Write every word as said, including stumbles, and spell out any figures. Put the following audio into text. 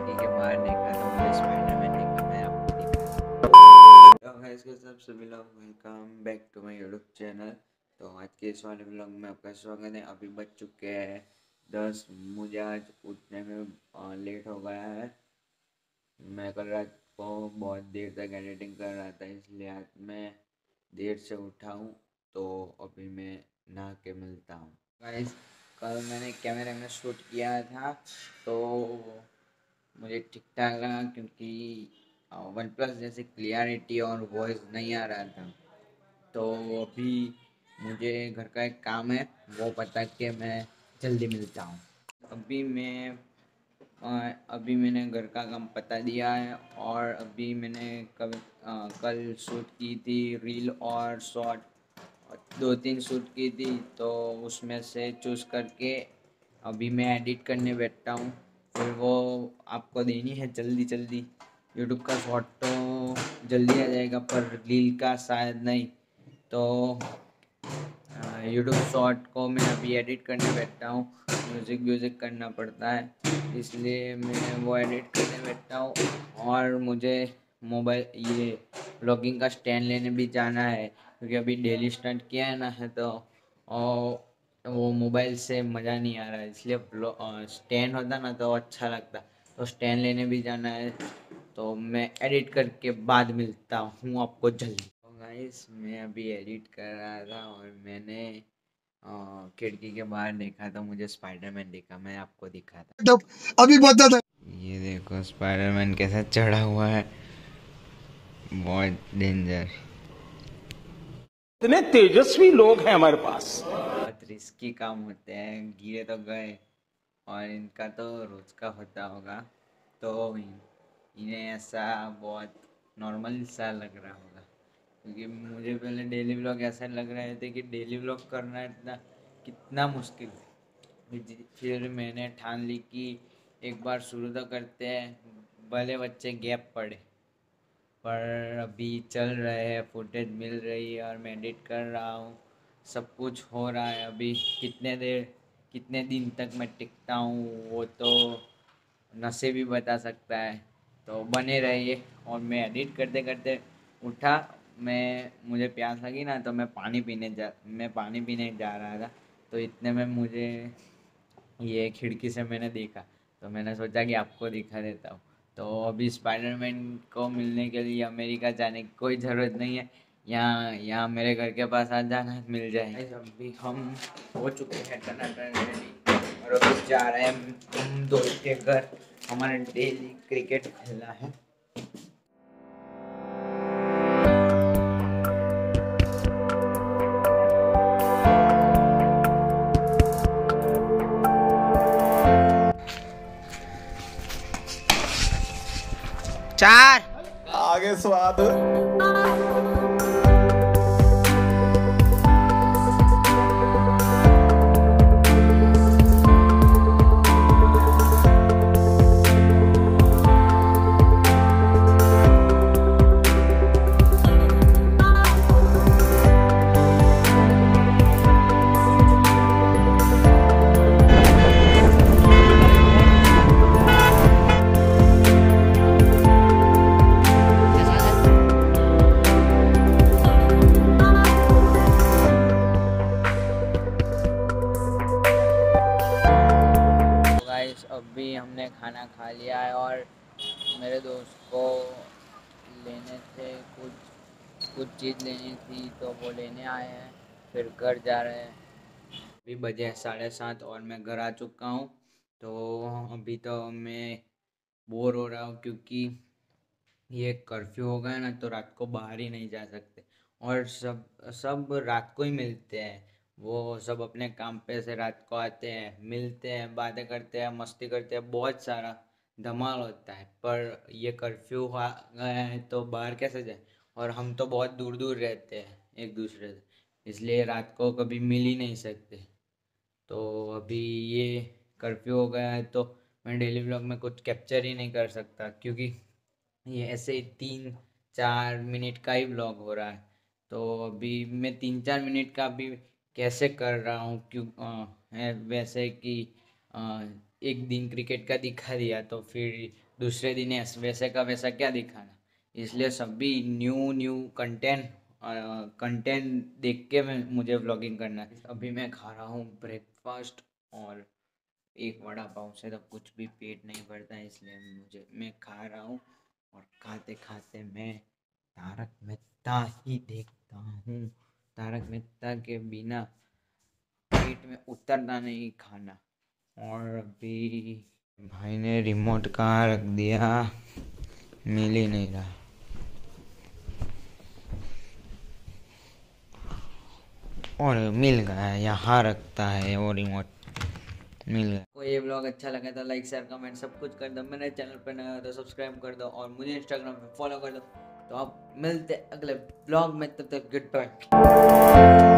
खिड़की के बाहर देखा तो मुझे स्पाइडरमैन देखा। मैं आपको दिखा। तो गाइस के सब सभी लोग welcome back to my YouTube channel. तो आज के इस वाले ब्लॉग में आपका स्वागत है। अभी बज चुके हैं दस। मुझे आज उठने में लेट हो गया है। मैं कल रात को बहुत देर तक एडिटिंग कर रहा था, इसलिए आज मैं देर से उठा हूँ। तो अभी मैं नहा के मिलता हूँ। गाइस कल मैंने कैमरे में शूट किया था तो मुझे ठीक ठाक लगा, क्योंकि वन प्लस जैसे क्लियरिटी और वॉइस नहीं आ रहा था। तो अभी मुझे घर का एक काम है, वो बता के मैं जल्दी मिलता हूँ। अभी मैं अभी मैंने घर का काम बता दिया है और अभी मैंने कल कल शूट की थी रील और शॉर्ट, दो तीन शूट की थी। तो उसमें से चूज़ करके अभी मैं एडिट करने बैठता हूँ। फिर वो आपको देनी है जल्दी जल्दी। यूट्यूब का शॉर्ट तो जल्दी आ जाएगा पर रील का शायद नहीं। तो यूट्यूब शॉर्ट को मैं अभी एडिट करने बैठता हूँ। म्यूज़िक व्यूज़िक करना पड़ता है, इसलिए मैं वो एडिट करने बैठता हूँ। और मुझे मोबाइल ये ब्लॉगिंग का स्टैंड लेने भी जाना है, क्योंकि अभी डेली स्टार्ट किया है ना है तो और वो मोबाइल से मज़ा नहीं आ रहा है, इसलिए स्टैंड होता ना तो अच्छा लगता। तो स्टैंड लेने भी जाना है। तो मैं एडिट करके बाद मिलता हूँ आपको जल्दी। तो गाइस मैं अभी एडिट कर रहा था और मैंने आ, खिड़की के बाहर देखा तो मुझे स्पाइडरमैन दिखा। मैं आपको दिखाता। तो अभी बता था। ये देखो स्पाइडरमैन कैसा चढ़ा हुआ है, बहुत डेंजर। इतने तेजस्वी लोग हैं हमारे पास। बहुत रिस्की काम होते हैं, गिरे तो गए। और इनका तो रोज का होता होगा, तो इन्हें ऐसा बहुत नॉर्मल सा लग रहा होगा। क्योंकि मुझे पहले डेली व्लॉग ऐसा लग रहे थे कि डेली व्लॉग करना इतना कितना मुश्किल है। फिर मैंने ठान ली कि एक बार शुरू तो करते हैं, भले बच्चे गैप पड़े। पर अभी चल रहे हैं, फुटेज मिल रही है और मैं एडिट कर रहा हूँ। सब कुछ हो रहा है। अभी कितने देर कितने दिन तक मैं टिकता हूँ वो तो नसीब ही बता सकता है। तो बने रहिए। और मैं एडिट करते करते उठा। मैं मुझे प्यास लगी ना तो मैं पानी पीने जा मैं पानी पीने जा रहा था। तो इतने में मुझे ये खिड़की से मैंने देखा, तो मैंने सोचा कि आपको दिखा देता हूँ। तो अभी स्पाइडरमैन को मिलने के लिए अमेरिका जाने की कोई ज़रूरत नहीं है। यहाँ यहाँ मेरे घर के पास आ जाना, मिल जाएंगे। अभी हम हो चुके हैं टनाटन रेडी और अभी जा रहे हैं हम दोस्त के घर। हमारा डेली क्रिकेट खेलना है। चार आगे स्वाद। गाइस अभी हमने खाना खा लिया है और मेरे दोस्त को लेने थे कुछ कुछ चीज़ लेनी थी तो वो लेने आए हैं। फिर घर जा रहे हैं। अभी बजे हैं साढ़े सात और मैं घर आ चुका हूँ। तो अभी तो मैं बोर हो रहा हूँ, क्योंकि ये कर्फ्यू हो गया ना तो रात को बाहर ही नहीं जा सकते। और सब सब रात को ही मिलते हैं। वो सब अपने काम पे से रात को आते हैं, मिलते हैं, बातें करते हैं, मस्ती करते हैं, बहुत सारा धमाल होता है। पर ये कर्फ्यू आ गया है तो बाहर कैसे जाए। और हम तो बहुत दूर दूर रहते हैं एक दूसरे से, इसलिए रात को कभी मिल ही नहीं सकते। तो अभी ये कर्फ्यू हो गया है तो मैं डेली व्लॉग में कुछ कैप्चर ही नहीं कर सकता, क्योंकि ये ऐसे ही तीन चार मिनट का ही व्लॉग हो रहा है। तो अभी मैं तीन चार मिनट का भी कैसे कर रहा हूँ, क्यों अ, है वैसे कि एक दिन क्रिकेट का दिखा दिया तो फिर दूसरे दिन ऐस- वैसे का वैसा क्या दिखाना। इसलिए सभी न्यू न्यू कंटेंट कंटेंट देख के मैं मुझे व्लॉगिंग करना है। अभी मैं खा रहा हूँ ब्रेकफास्ट और एक वड़ा पाव से तो कुछ भी पेट नहीं भरता, इसलिए मुझे मैं खा रहा हूँ और खाते खाते मैं तारक मेहता ही देखता हूँ। तारक मेहता के बिना पेट में उतरना नहीं खाना। और अभी भाई ने रिमोट कहाँ रख दिया, मिल ही नहीं रहा। और मिल गया, यहाँ रखता है वो रिमोट, मिल गया। को ये ब्लॉग अच्छा लगा तो लाइक शेयर कमेंट सब कुछ कर दो। मेरे चैनल पर नया हो तो सब्सक्राइब कर दो और मुझे इंस्टाग्राम पे फॉलो कर दो। तो आप मिलते अगले ब्लॉग में, तब तक गुड बाय।